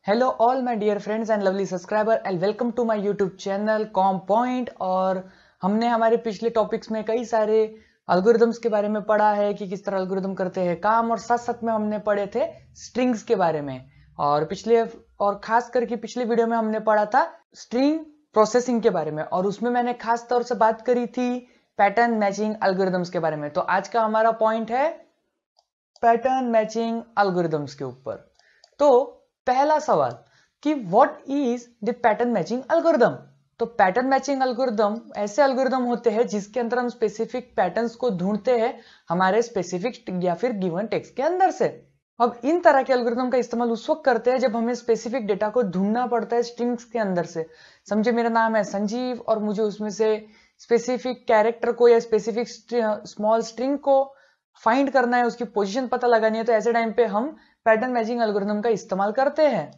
Hello all my dear friends and lovely subscriber and welcome to my YouTube channel com point. और हमने हमारे पिछले topics में कई सारे एल्गोरिदम्स के बारे में पढ़ा है कि किस तरह एल्गोरिदम करते हैं काम, और साथ साथ में हमने पढ़े थे स्ट्रिंग्स के बारे में। और खास करके पिछले वीडियो में हमने पढ़ा था स्ट्रिंग प्रोसेसिंग के बारे में, और उसमें मैंने खास तौर से बात करी थी पैटर्न मैचिंग एल्गोरिदम्स के बारे में। तो आज का हमारा पॉइंट है पैटर्न मैचिंग एल्गोरिदम्स के ऊपर। तो पहला सवाल कि what is the pattern matching algorithm. तो पैटर्न मैचिंग एल्गोरिदम ऐसे एल्गोरिदम होते हैं जिसके अंदर हम स्पेसिफिक पैटर्न्स को ढूंढते हैं हमारे स्पेसिफिक या फिर गिवन टेक्स्ट के अंदर से। अब इन तरह के एल्गोरिदम का इस्तेमाल उस वक्त करते हैं जब हमें स्पेसिफिक डेटा को ढूंढना पड़ता है स्ट्रिंग्स के अंदर से। समझे, मेरा नाम है संजीव और मुझे उसमें से स्पेसिफिक कैरेक्टर को या स्पेसिफिक स्मॉल स्ट्रिंग को फाइंड करना है, उसकी पोजीशन पता लगानी है। तो ऐसे टाइम पे हम पैटर्न मैचिंग एल्गोरिदम का इस्तेमाल करते हैं।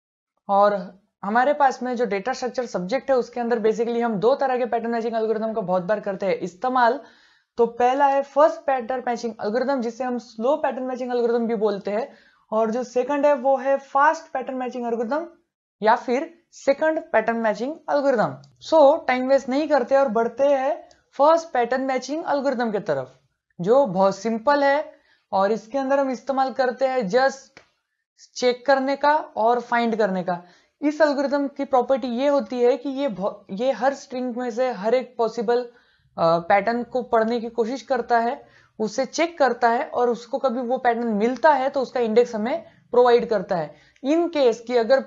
और हमारे पास में जो डेटा स्ट्रक्चर सब्जेक्ट है उसके अंदर बेसिकली हम दो तरह के पैटर्न मैचिंग एल्गोरिदम का बहुत बार करते हैं इस्तेमाल। तो पहला है फर्स्ट पैटर्न मैचिंग एल्गोरिदम, जिसे हम स्लो पैटर्न मैचिंग एल्गोरिदम भी बोलते हैं, और जो सेकंड है वो है फास्ट पैटर्न मैचिंग एल्गोरिदम या फिर second pattern matching algorithm. So time waste नहीं करते और बढ़ते हैं फर्स्ट पैटर्न मैचिंग एल्गोरिदम की तरफ, जो बहुत सिंपल है। और इसके अंदर हम इस्तेमाल करते हैं जस्ट चेक करने का और फाइंड करने का। इस एल्गोरिदम की प्रॉपर्टी ये होती है कि ये हर स्ट्रिंग में से हर एक पॉसिबल पैटर्न को पढ़ने की कोशिश करता है, उसे चेक करता है, और उसको कभी वो पैटर्न मिलता है तो उसका इंडेक्स हमें प्रोवाइड करता है। इन केस कि अगर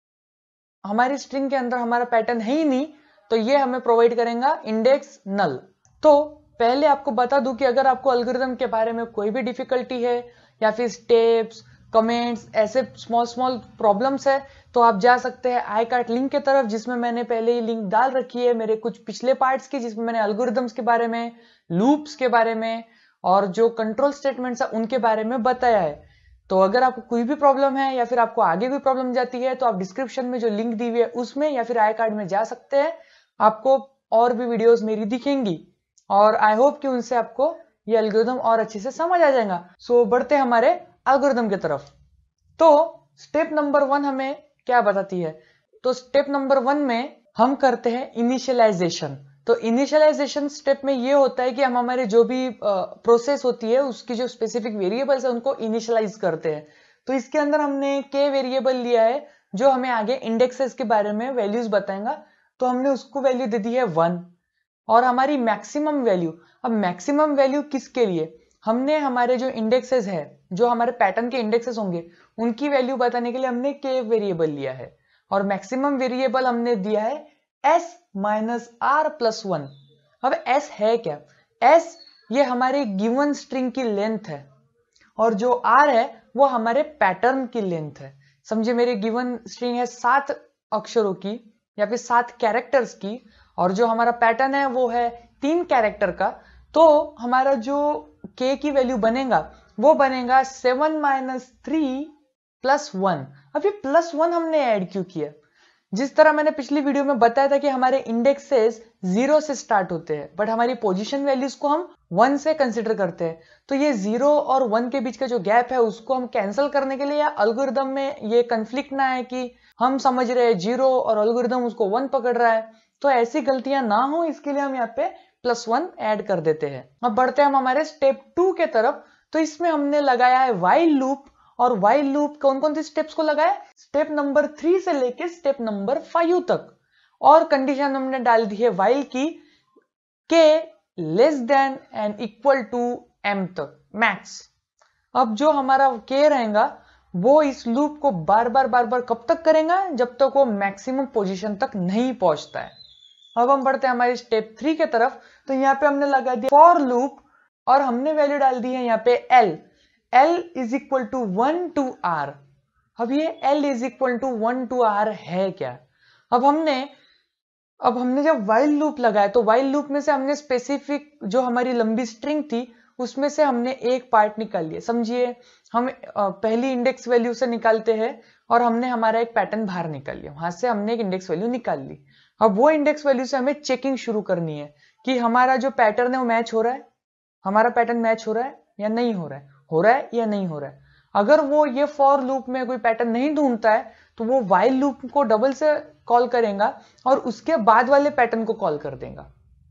हमारी स्ट्रिंग के अंदर हमारा पैटर्न है ही नहीं तो ये हमें प्रोवाइड करेगा इंडेक्स नल। तो पहले आपको बता दूं कि अगर आपको एल्गोरिदम के बारे में कोई भी डिफिकल्टी है या फिर स्टेप्स, कमेंट्स, ऐसे स्मॉल प्रॉब्लम्स है तो आप जा सकते हैं आई कार्ड लिंक की तरफ, जिसमें मैंने पहले ही लिंक डाल रखी है मेरे कुछ पिछले पार्ट्स की, जिसमें मैंने एल्गोरिदम्स के बारे में, लूप्स के बारे में और जो कंट्रोल स्टेटमेंट्स है उनके बारे में बताया है। तो अगर आपको कोई भी प्रॉब्लम है या फिर आपको आगे कोई प्रॉब्लम जाती है तो आप डिस्क्रिप्शन में जो लिंक दी हुई है उसमें या फिर आई कार्ड में जा सकते हैं। आपको और भी वीडियोस मेरी दिखेंगी और आई होप कि उनसे आपको ये एल्गोरिदम और अच्छे से समझ आ जाएगा। सो बढ़ते हैं हमारे एल्गोरिदम की तरफ। तो स्टेप नंबर 1 हमें क्या बताती है? तो स्टेप नंबर 1 में हम करते हैं इनिशियलाइजेशन। तो इनिशियलाइजेशन स्टेप में ये होता है कि हम हमारे जो भी प्रोसेस होती है उसकी जो स्पेसिफिक वेरिएबल्स है उनको इनिशियलाइज करते हैं। तो इसके अंदर हमने के वेरिएबल लिया है जो हमें आगे इंडेक्सेस के बारे में वैल्यूज बताएगा। तो हमने उसको वैल्यू दे दी है 1 और हमारी मैक्सिमम वैल्यू। अब मैक्सिमम वैल्यू किसके लिए? हमने हमारे जो इंडेक्सेस है, जो हमारे पैटर्न के इंडेक्सेस होंगे, उनकी वैल्यू बताने के लिए हमने के वेरिएबल लिया है और मैक्सिमम वेरिएबल हमने दिया है s माइनस आर प्लस 1। अब s है क्या? s ये हमारे गिवन स्ट्रिंग की लेंथ है और जो r है वो हमारे पैटर्न की लेंथ है। समझे, मेरे गिवन स्ट्रिंग है 7 अक्षरों की या फिर 7 कैरेक्टर्स की, और जो हमारा पैटर्न है वो है 3 कैरेक्टर का। तो हमारा जो k की वैल्यू बनेगा वो बनेगा 7 माइनस 3 प्लस 1। अब ये प्लस 1 हमने ऐड क्यों किया? जिस तरह मैंने पिछली वीडियो में बताया था कि हमारे इंडेक्सेस 0 से स्टार्ट होते हैं बट हमारी पोजीशन वैल्यूज को हम 1 से कंसिडर करते हैं। तो ये 0 और 1 के बीच का जो गैप है उसको हम कैंसिल करने के लिए, या एल्गोरिदम में ये कंफ्लिक्ट ना है कि हम समझ रहे हैं 0 और एल्गोरिदम उसको 1 पकड़ रहा है, तो ऐसी गलतियां ना हो इसके लिए हम यहाँ पे प्लस 1 ऐड कर देते हैं। अब बढ़ते हैं हम हमारे स्टेप 2 के तरफ। तो इसमें हमने लगाया है व्हाइल लूप, और व्हाइल लूप कौन कौन सी स्टेप्स को लगाया? स्टेप नंबर 3 से लेके स्टेप नंबर 5 तक। और कंडीशन हमने डाल दी है व्हाइल की k less than and equal to m तक, मैक्स। अब जो हमारा k रहेगा वो इस लूप को बार बार कब तक करेगा? जब तक वो मैक्सिमम पोजीशन तक नहीं पहुंचता है। अब हम बढ़ते हैं हमारी स्टेप 3 के तरफ। तो यहाँ पे हमने लगा दिया फॉर लूप और हमने वैल्यू डाल दी है यहाँ पे l is equal to 1 to r। अब ये l is equal to 1 to r है क्या? अब हमने जब व्हाइल लूप लगाया तो व्हाइल लूप में से हमने स्पेसिफिक जो हमारी लंबी स्ट्रिंग थी उसमें से हमने एक पार्ट निकाल लिया। समझिए, हम पहली इंडेक्स वैल्यू से निकालते हैं और हमने हमारा एक पैटर्न बाहर निकाल लिया, वहां से हमने एक इंडेक्स वैल्यू निकाल ली। अब वो इंडेक्स वैल्यू से हमें चेकिंग शुरू करनी है कि हमारा जो पैटर्न है वो मैच हो रहा है, हमारा पैटर्न मैच हो रहा है या नहीं हो रहा है, हो रहा है या नहीं हो रहा है। अगर वो ये फॉर लूप में कोई पैटर्न नहीं ढूंढता है तो वो while लूप को डबल से कॉल करेगा और उसके बाद वाले पैटर्न को कॉल कर देगा,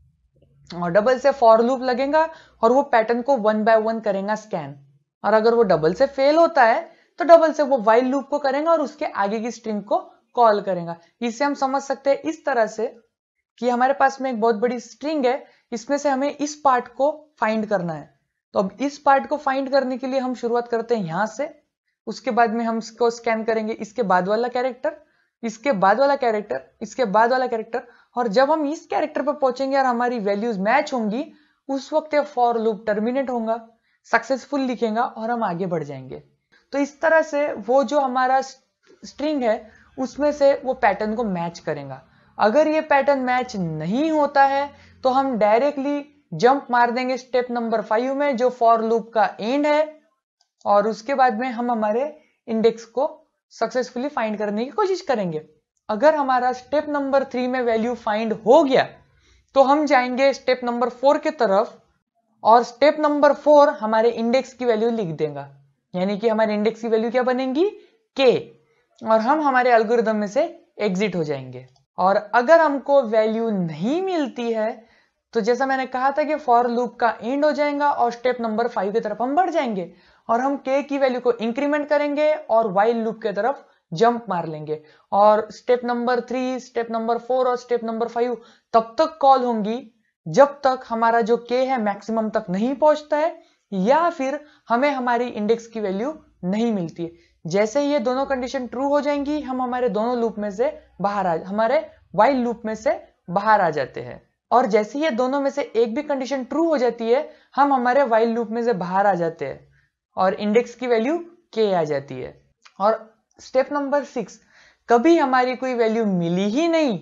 और डबल से फॉर लूप लगेगा और वो पैटर्न को 1 बाय 1 करेगा स्कैन। और अगर वो डबल से फेल होता है तो डबल से वो while लूप को करेगा और उसके आगे की स्ट्रिंग को कॉल करेगा। इससे हम समझ सकते हैं इस तरह से कि हमारे पास में एक बहुत बड़ी स्ट्रिंग है, इसमें से हमें इस पार्ट को फाइंड करना है। तो अब इस पार्ट को फाइंड करने के लिए हम शुरुआत करते हैं यहां से, उसके बाद में हम इसको स्कैन करेंगे इसके बाद वाला कैरेक्टर, इसके बाद वाला कैरेक्टर, इसके बाद वाला कैरेक्टर, और जब हम इस कैरेक्टर पर पहुंचेंगे और हमारी वैल्यूज मैच होंगी उस वक्त ये फॉर लूप टर्मिनेट होगा, सक्सेसफुल लिखेगा और हम आगे बढ़ जाएंगे। तो इस तरह से वो जो हमारा स्ट्रिंग है उसमें से वो पैटर्न को मैच करेगा। अगर ये पैटर्न मैच नहीं होता है तो हम डायरेक्टली जंप मार देंगे स्टेप नंबर 5 में जो फॉर लूप का एंड है, और उसके बाद में हम हमारे इंडेक्स को सक्सेसफुली फाइंड करने की कोशिश करेंगे। अगर हमारा स्टेप नंबर 3 में वैल्यू फाइंड हो गया तो हम जाएंगे स्टेप नंबर 4 की तरफ, और स्टेप नंबर 4 हमारे इंडेक्स की वैल्यू लिख देगा, यानी कि हमारे इंडेक्स की वैल्यू क्या बनेगी k, और हम हमारे एल्गोरिदम में से एग्जिट हो जाएंगे। और अगर हमको वैल्यू नहीं मिलती है तो जैसा मैंने कहा था कि फॉर लूप का एंड हो जाएगा और स्टेप नंबर 5 की तरफ हम बढ़ जाएंगे और हम k की वैल्यू को इंक्रीमेंट करेंगे और while लूप की तरफ जंप मार लेंगे, और स्टेप नंबर 3, स्टेप नंबर 4 और स्टेप नंबर 5 तब तक कॉल होंगी जब तक हमारा जो k है मैक्सिमम तक नहीं पहुंचता है या फिर हमें हमारी इंडेक्स की वैल्यू नहीं मिलती है। जैसे ही ये दोनों कंडीशन ट्रू हो जाएंगी हम हमारे दोनों लूप में से हमारे while लूप में से बाहर आ जाते हैं, और जैसे ही ये दोनों में से एक भी कंडीशन ट्रू हो जाती है हम हमारे while लूप में से बाहर आ जाते हैं और इंडेक्स की वैल्यू k आ जाती है। और स्टेप नंबर 6 कभी हमारी कोई वैल्यू मिली ही नहीं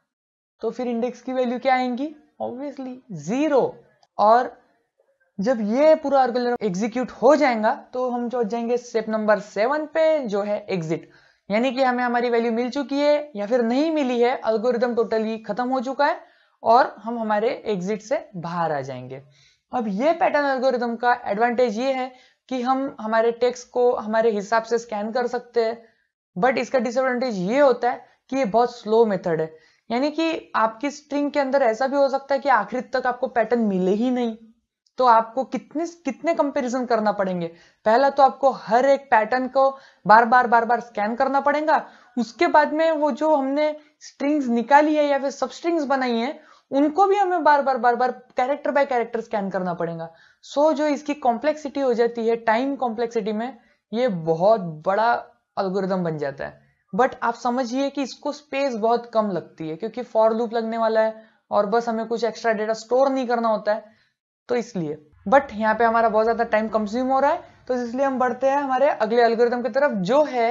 तो फिर इंडेक्स की वैल्यू क्या आएंगी, ऑब्वियसली 0। और जब ये पूरा एल्गोरिथम एग्जीक्यूट हो जाएगा तो हम पहुंच जाएंगे स्टेप नंबर 7 पे जो है एग्जिट, यानी कि हमें हमारी वैल्यू मिल चुकी है या फिर नहीं मिली है, एल्गोरिथम टोटली खत्म हो चुका है और हम हमारे एग्जिट से बाहर आ जाएंगे। अब ये पैटर्न एल्गोरिथम का एडवांटेज ये है कि हम हमारे टेक्स्ट को हमारे हिसाब से स्कैन कर सकते हैं, बट इसका डिसएडवांटेज ये होता है कि ये बहुत स्लो मेथड है, यानी कि आपकी स्ट्रिंग के अंदर ऐसा भी हो सकता है कि आखिर तक आपको पैटर्न मिले ही नहीं, तो आपको कितने कंपैरिजन करना पड़ेंगे। पहला तो आपको हर एक पैटर्न को बार बार स्कैन करना पड़ेगा, उसके बाद में वो जो हमने स्ट्रिंग्स निकाली है या फिर सब स्ट्रिंग्स बनाई है उनको भी हमें बार बार कैरेक्टर बाय कैरेक्टर स्कैन करना पड़ेगा। सो जो इसकी कॉम्प्लेक्सिटी हो जाती है टाइम कॉम्प्लेक्सिटी में, ये बहुत बड़ा एल्गोरिथम बन जाता है। बट आप समझिए कि इसको स्पेस बहुत कम लगती है क्योंकि फॉर लूप लगने वाला है और बस हमें कुछ एक्स्ट्रा डेटा स्टोर नहीं करना होता है, तो इसलिए। बट यहाँ पे हमारा बहुत ज्यादा टाइम कंज्यूम हो रहा है, तो इसलिए हम बढ़ते हैं हमारे अगले एल्गोरिथम की तरफ जो है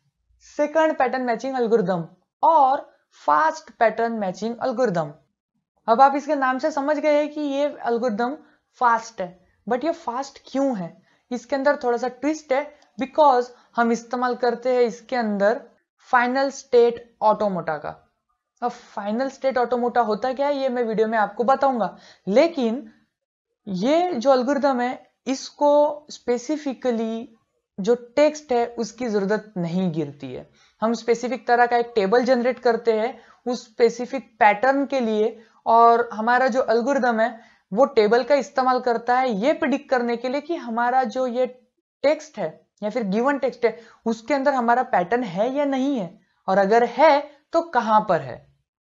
सेकंड पैटर्न मैचिंग एल्गोरिथम और फास्ट पैटर्न मैचिंग एल्गोरिथम। अब आप इसके नाम से समझ गए हैं कि ये एल्गोरिथम फास्ट है, बट ये फास्ट क्यों है, इसके अंदर थोड़ा सा ट्विस्ट है, बिकॉज हम इस्तेमाल करते हैं इसके अंदर फाइनल स्टेट ऑटोमोटा का। अब फाइनल स्टेट ऑटोमोटा होता क्या है ये मैं वीडियो में आपको बताऊंगा, लेकिन ये जो एल्गोरिथम है इसको स्पेसिफिकली जो टेक्स्ट है उसकी जरूरत नहीं गिरती है। हम स्पेसिफिक तरह का एक टेबल जनरेट करते हैं उस स्पेसिफिक पैटर्न के लिए, और हमारा जो एल्गोरिथम है वो टेबल का इस्तेमाल करता है ये प्रिडिक्ट करने के लिए कि हमारा जो ये टेक्स्ट है या फिर गिवन टेक्स्ट है उसके अंदर हमारा पैटर्न है या नहीं है, और अगर है तो कहां पर है।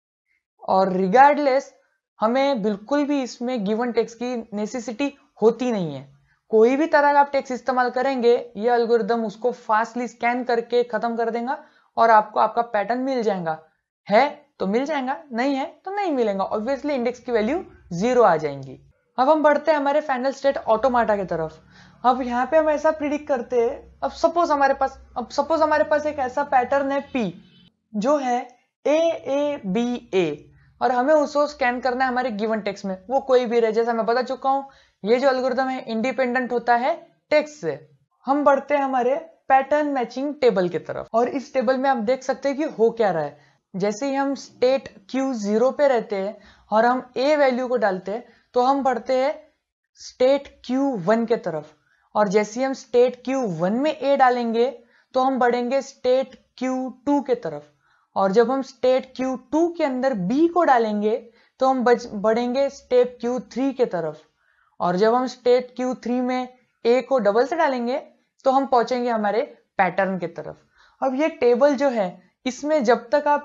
और रिगार्डलेस हमें बिल्कुल भी इसमें गिवन टेक्स्ट की नेसेसिटी होती नहीं है, कोई भी तरह का आप टेक्स्ट इस्तेमाल करेंगे ये एल्गोरिथम उसको फास्टली स्कैन करके खत्म कर देगा और आपको आपका पैटर्न मिल जाएगा। है तो मिल जाएगा, नहीं है तो नहीं मिलेगा, ऑब्वियसली इंडेक्स की वैल्यू 0 आ जाएंगी। अब हम बढ़ते हैं हमारे फाइनल स्टेट ऑटोमाटा की तरफ। अब यहाँ पे हम ऐसा प्रिडिक्ट करते हैं, अब सपोज हमारे पास एक ऐसा पैटर्न है P जो है AABA और हमें उसको स्कैन करना है हमारे गिवन टेक्स्ट में, वो कोई भी रहे। जैसा मैं बता चुका हूं ये जो एल्गोरिथम है इंडिपेंडेंट होता है टेक्स्ट से। हम बढ़ते हैं हमारे पैटर्न मैचिंग टेबल की तरफ, और इस टेबल में आप देख सकते हैं कि हो क्या रहा है। जैसे ही हम स्टेट Q0 पे रहते हैं और हम A वैल्यू को डालते हैं तो हम बढ़ते हैं स्टेट Q1 के तरफ, और जैसे ही हम स्टेट Q1 में A डालेंगे तो हम बढ़ेंगे स्टेट Q2 के तरफ, और जब हम स्टेट Q2 के अंदर B को डालेंगे तो हम बढ़ेंगे स्टेप Q3 के तरफ, और जब हम स्टेट Q3 में A को डबल से डालेंगे तो हम पहुंचेंगे हमारे पैटर्न के तरफ। अब ये टेबल जो है, इसमें जब तक आप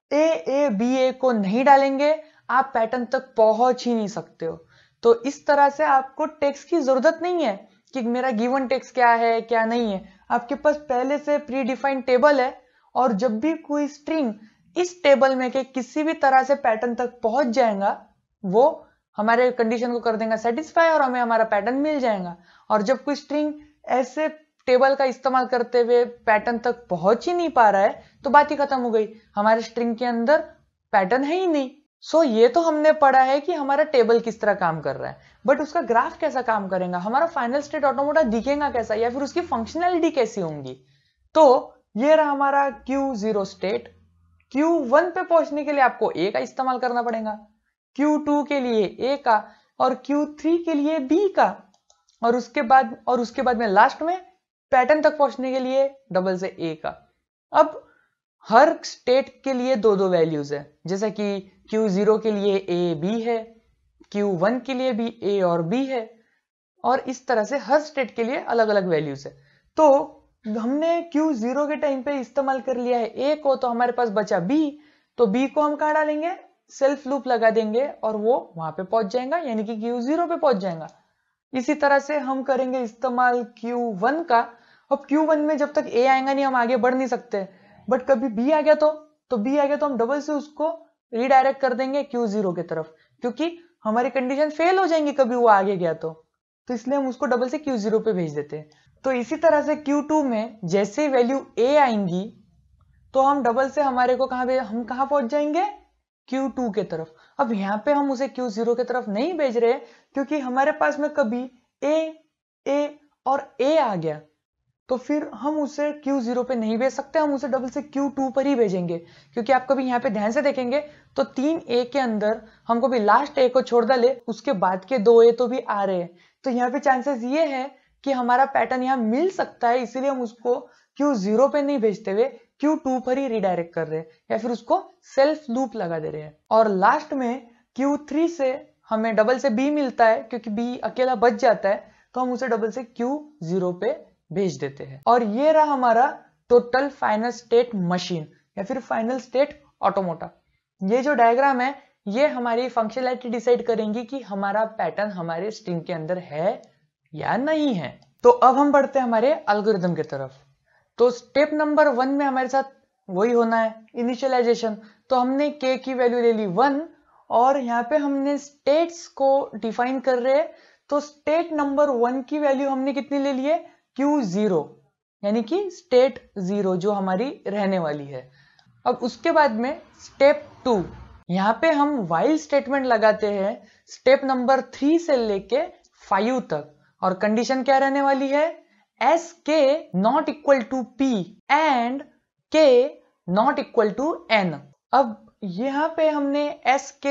A को नहीं डालेंगे आप पैटर्न तक पहुंच ही नहीं सकते हो। तो इस तरह से आपको टेक्स्ट की जरूरत नहीं है कि मेरा गिवन टेक्स्ट क्या है क्या नहीं है, आपके पास पहले से प्री डिफाइंड टेबल है, और जब भी कोई स्ट्रिंग इस टेबल में के किसी भी तरह से पैटर्न तक पहुंच जाएगा वो हमारे कंडीशन को कर देगा सेटिस्फाई और हमें हमारा पैटर्न मिल जाएगा। और जब कोई स्ट्रिंग ऐसे टेबल का इस्तेमाल करते हुए पैटर्न तक पहुंच ही नहीं पा रहा है तो बात ही खत्म हो गई, हमारे स्ट्रिंग के अंदर पैटर्न है ही नहीं। सो ये तो हमने पढ़ा है कि हमारा टेबल किस तरह काम कर रहा है, बट उसका ग्राफ कैसा काम करेगा, हमारा फाइनल स्टेट ऑटोमोटा दिखेगा कैसा, या फिर उसकी फंक्शनैलिटी कैसी होंगी। तो ये रहा हमारा Q0 स्टेट। Q1 पे पहुंचने के लिए आपको A का इस्तेमाल करना पड़ेगा, Q2 के लिए A का, और Q3 के लिए B का, और उसके बाद में लास्ट में पैटर्न तक पहुंचने के लिए डबल से A का। अब हर स्टेट के लिए दो दो वैल्यूज है, जैसे कि Q0 के लिए A B है, Q1 के लिए भी A और B है, और इस तरह से हर स्टेट के लिए अलग अलग वैल्यूज है। तो हमने Q0 के टाइम पे इस्तेमाल कर लिया है A को, तो हमारे पास बचा B, तो B को हम कहां डालेंगे, सेल्फ लूप लगा देंगे और वो वहां पे पहुंच जाएगा, यानी कि Q0 पे पहुंच जाएगा। इसी तरह से हम करेंगे इस्तेमाल Q1 का। अब Q1 में जब तक A आएगा नहीं हम आगे बढ़ नहीं सकते, बट कभी B आ गया तो B आ गया तो हम डबल से उसको रीडायरेक्ट कर देंगे Q0 की तरफ, क्योंकि हमारी कंडीशन फेल हो जाएंगी कभी वो आगे गया तो इसलिए हम उसको डबल से Q0 पे भेज देते हैं। तो इसी तरह से Q2 में जैसे वैल्यू A आएंगी तो हम डबल से हमारे को हम कहां पहुंच जाएंगे, Q2 के तरफ। अब यहाँ पे हम उसे Q0 की तरफ नहीं भेज रहे क्योंकि हमारे पास में कभी A और A आ गया तो फिर हम उसे Q0 पे नहीं भेज सकते, हम उसे डबल से Q2 पर ही भेजेंगे। क्योंकि आप कभी यहाँ पे ध्यान से देखेंगे तो 3A के अंदर हम कभी लास्ट A को छोड़ डाले उसके बाद के 2A तो भी आ रहे हैं, तो यहाँ पे चांसेस ये है कि हमारा पैटर्न यहाँ मिल सकता है, इसीलिए हम उसको Q0 पे नहीं भेजते हुए Q2 पर ही रिडायरेक्ट कर रहे हैं या फिर उसको सेल्फ लूप लगा दे रहे हैं। और लास्ट में Q3 से हमें डबल से B मिलता है, क्योंकि B अकेला बच जाता है तो हम उसे डबल से Q0 पे भेज देते हैं। और ये रहा हमारा टोटल फाइनल स्टेट मशीन या फिर फाइनल स्टेट ऑटोमोटा। ये जो डायग्राम है ये हमारी फंक्शनैलिटी डिसाइड करेंगी कि हमारा पैटर्न हमारे स्ट्रिंग के अंदर है या नहीं है। तो अब हम बढ़ते हैं हमारे एल्गोरिथम की तरफ। तो स्टेप नंबर 1 में हमारे साथ वही होना है, इनिशियलाइजेशन। तो हमने k की वैल्यू ले ली 1 और यहाँ पे हमने स्टेट्स को डिफाइन कर रहे हैं। तो स्टेट नंबर 1 की वैल्यू हमने कितनी ले ली है, Q0, यानी कि स्टेट 0 जो हमारी रहने वाली है। अब उसके बाद में स्टेप 2, यहाँ पे हम व्हाइल स्टेटमेंट लगाते हैं स्टेप नंबर 3 से लेके 5 तक, और कंडीशन क्या रहने वाली है, Sk not equal to P and K not equal to N। अब यहाँ पे हमने Sk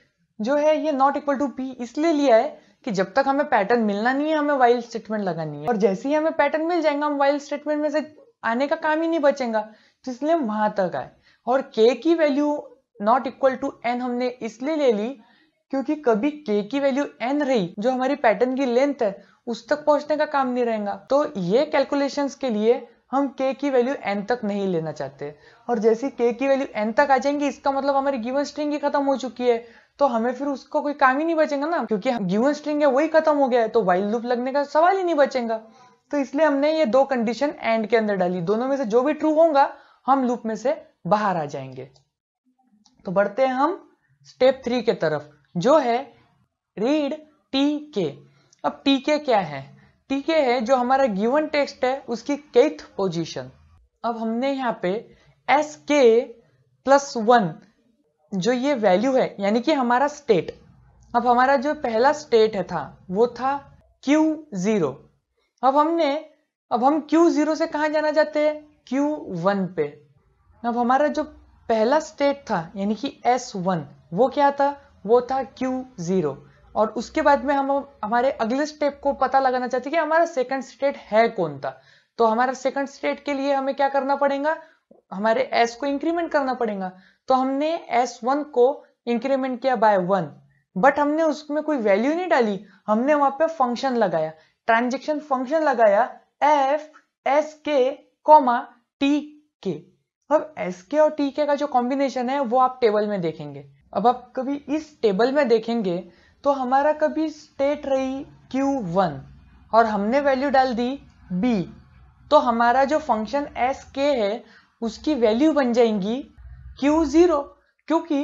जो है ये नॉट इक्वल टू P इसलिए लिया है कि जब तक हमें पैटर्न मिलना नहीं है हमें व्हाइल स्टेटमेंट लगानी है, और जैसे ही हमें पैटर्न मिल जाएगा हम व्हाइल स्टेटमेंट में से आने का काम ही नहीं बचेगा, तो इसलिए हम वहां तक आए। और k की value not equal to n हमने इसलिए ले ली क्योंकि कभी k की वैल्यू n रही जो हमारी पैटर्न की लेंथ है उस तक पहुंचने का काम नहीं रहेगा। तो ये कैलकुलेशंस के लिए हम k की वैल्यू n तक नहीं लेना चाहते, और जैसे k की वैल्यू n तक आ जाएंगी इसका मतलब हमारी गिवन स्ट्रिंग ही खत्म हो चुकी है, तो हमें फिर उसको कोई काम ही नहीं बचेगा ना, क्योंकि गिवन स्ट्रिंग है वही खत्म हो गया है तो व्हाइल लूप लगने का सवाल ही नहीं बचेगा। तो इसलिए हमने ये दो कंडीशन एंड के अंदर डाली, दोनों में से जो भी ट्रू होगा हम लूप में से बाहर आ जाएंगे। तो बढ़ते हैं हम स्टेप 3 के तरफ जो है रीड tk। अब tk क्या है, tk है जो हमारा गिवन टेक्स्ट है उसकी kth पोजीशन। अब हमने यहाँ पे sk + 1 जो ये वैल्यू है यानी कि हमारा स्टेट, अब हमारा जो पहला स्टेट है था वो था Q0। अब हम Q0 से कहां जाना चाहते हैं, Q1 पे। अब हमारा जो पहला स्टेट था यानी कि S1 वो क्या था, वो था Q0, और उसके बाद में हम हमारे अगले स्टेप को पता लगाना चाहते हैं कि हमारा सेकंड स्टेट है कौन सा। तो हमारा सेकंड स्टेट के लिए हमें क्या करना पड़ेगा, हमारे s को इंक्रीमेंट करना पड़ेगा। तो हमने s1 को इंक्रीमेंट किया बाय 1, बट हमने उसमें कोई वैल्यू नहीं डाली, हमने वहां पे फंक्शन लगाया, ट्रांजैक्शन फंक्शन लगाया f s k t k। अब s k और t k का जो कॉम्बिनेशन है वो आप टेबल में देखेंगे। अब आप कभी इस टेबल में देखेंगे तो हमारा कभी स्टेट रही q1 और हमने वैल्यू डाल दी b, तो हमारा जो फंक्शन एस के है उसकी वैल्यू बन जाएंगी q0, क्योंकि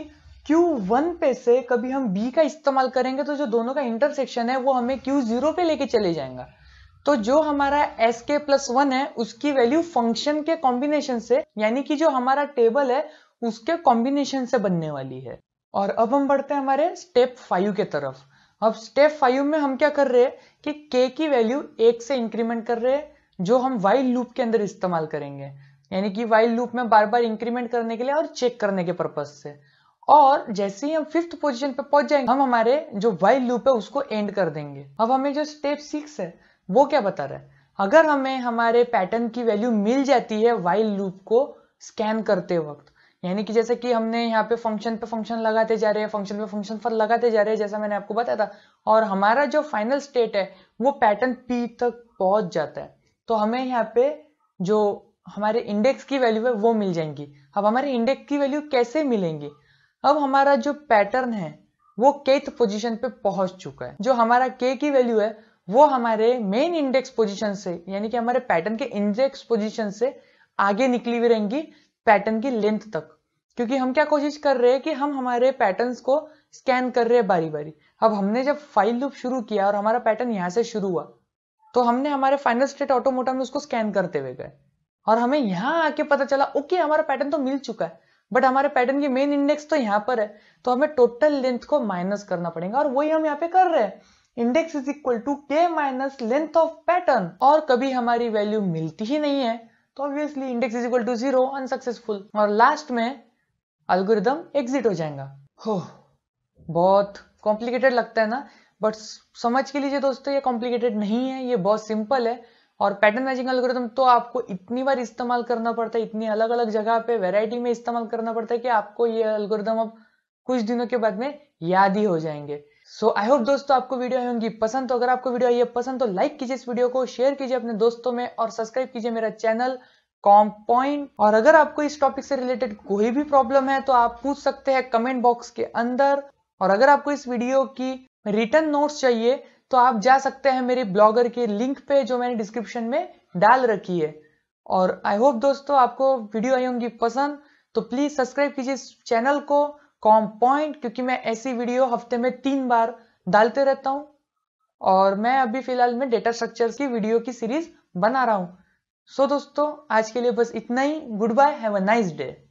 q1 पे से कभी हम b का इस्तेमाल करेंगे तो जो दोनों का इंटरसेक्शन है वो हमें q0 पे लेके चले जाएगा। तो जो हमारा एस के प्लस 1 है उसकी वैल्यू फंक्शन के कॉम्बिनेशन से, यानी कि जो हमारा टेबल है उसके कॉम्बिनेशन से बनने वाली है। और अब हम बढ़ते हैं हमारे स्टेप 5 के तरफ। अब स्टेप 5 में हम क्या कर रहे हैं कि k की वैल्यू 1 से इंक्रीमेंट कर रहे हैं, जो हम while लूप के अंदर इस्तेमाल करेंगे, यानी कि while लूप में बार बार इंक्रीमेंट करने के लिए और चेक करने के पर्पज से। और जैसे ही हम 5th पोजीशन पे पहुंच जाएंगे हम हमारे जो while लूप है उसको एंड कर देंगे। अब हमें जो स्टेप 6 है वो क्या बता रहा है, अगर हमें हमारे पैटर्न की वैल्यू मिल जाती है while लूप को स्कैन करते वक्त, यानी कि जैसे कि हमने यहाँ पे फंक्शन लगाते जा रहे हैं, फंक्शन पे फंक्शन फल लगाते जा रहे हैं जैसा मैंने आपको बताया था, और हमारा जो फाइनल स्टेट है वो पैटर्न p तक पहुंच जाता है, तो हमें यहाँ पे जो हमारे इंडेक्स की वैल्यू है वो मिल जाएंगी। अब हमारे इंडेक्स की वैल्यू कैसे मिलेंगी, अब हमारा जो पैटर्न है वो kth पोजीशन पे पहुंच चुका है, जो हमारा k की वैल्यू है वो हमारे मेन इंडेक्स पोजीशन से, यानी कि हमारे पैटर्न के इंडेक्स पोजीशन से आगे निकली हुई रहेंगी पैटर्न की लेंथ तक, क्योंकि हम क्या कोशिश कर रहे हैं कि हम हमारे पैटर्न्स को स्कैन कर रहे हैं बारी बारी। अब हमने जब फाइल लूप शुरू किया और हमारा पैटर्न यहां से शुरू हुआ तो हमने हमारे फाइनल स्टेट ऑटोमोटा में उसको स्कैन करते हुए गए और हमें यहां आके पता चला ओके हमारा पैटर्न तो मिल चुका है, बट हमारे पैटर्न की मेन इंडेक्स तो यहाँ पर है, तो हमें टोटल लेंथ को माइनस करना पड़ेगा, और वही हम यहाँ पे कर रहे हैं। Index is equal to k minus length of pattern, और कभी हमारी वैल्यू मिलती ही नहीं है तो obviously index is equal to 0, unsuccessful, और लास्ट में एल्गोरिदम एग्जिट हो जाएगा। हो बहुत कॉम्प्लिकेटेड लगता है ना, बट समझ के लीजिए दोस्तों ये कॉम्प्लिकेटेड नहीं है, ये बहुत सिंपल है। और पैटर्न मैचिंग एल्गोरिदम तो आपको इतनी बार इस्तेमाल करना पड़ता है, इतनी अलग अलग जगह पे वैरायटी में इस्तेमाल करना पड़ता है कि आपको ये एल्गोरिदम अब कुछ दिनों के बाद में याद ही हो जाएंगे। सो आई होप दोस्तों आपको वीडियो आई होंगी पसंद, तो अगर आपको वीडियो आई है पसंद तो लाइक कीजिए इस वीडियो को, शेयर कीजिए अपने दोस्तों में और सब्सक्राइब कीजिए मेरा चैनल कॉम पॉइंट। और अगर आपको इस टॉपिक से रिलेटेड कोई भी प्रॉब्लम है तो आप पूछ सकते हैं कमेंट बॉक्स के अंदर। और अगर आपको इस वीडियो की रिटन नोट्स चाहिए तो आप जा सकते हैं मेरे ब्लॉगर के लिंक पे जो मैंने डिस्क्रिप्शन में डाल रखी है। और आई होप दोस्तों आपको वीडियो आई होंगी पसंद, तो प्लीज सब्सक्राइब कीजिए इस चैनल को कॉम पॉइंट, क्योंकि मैं ऐसी वीडियो हफ्ते में 3 बार डालते रहता हूं। और मैं अभी फिलहाल में डेटा स्ट्रक्चर्स की वीडियो की सीरीज बना रहा हूं। सो दोस्तों आज के लिए बस इतना ही। Good bye, have a nice day.